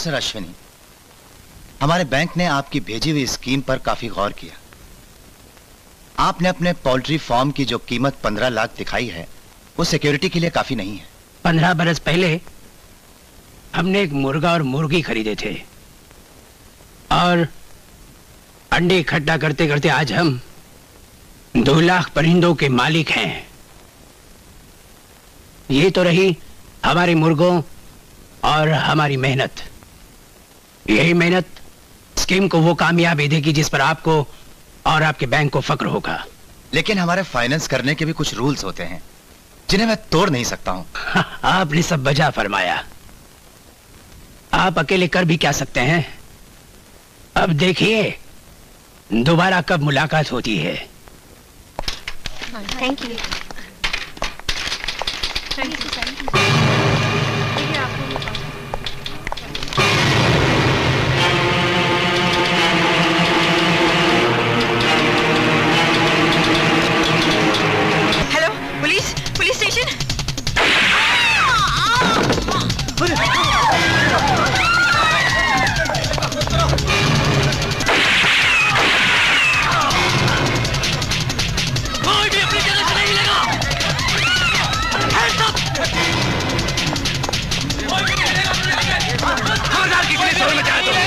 Mister Ashwini, हमारे bank ने आपकी भेजी हुई स्कीम पर काफी गौर किया। आपने अपने पोल्ट्री फार्म की जो कीमत 15 लाख दिखाई है वो सिक्योरिटी के लिए काफी नहीं है। 15 बरस पहले हमने एक मुर्गा और मुर्गी खरीदे थे और अंडे इकट्ठा करते करते आज हम 2 लाख परिंदों के मालिक हैं। ये तो रही हमारे मुर्गों और हमारी मेहनत। यही मेहनत स्कीम को वो कामयाबी देगी जिस पर आपको और आपके बैंक को फक्र होगा। लेकिन हमारे फाइनेंस करने के भी कुछ रूल्स होते हैं जिन्हें मैं तोड़ नहीं सकता हूं। आपने सब वजह फरमाया। आप अकेले कर भी क्या सकते हैं? अब देखिए दोबारा कब मुलाकात होती है। Thank you. Hello, police station. कोई भी अपनी जगह से नहीं हिलेगा। Hands up! खबरदार किसी ने शोर मचाया तो।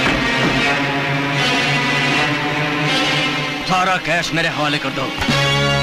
सारा कैश मेरे हवाले कर दो।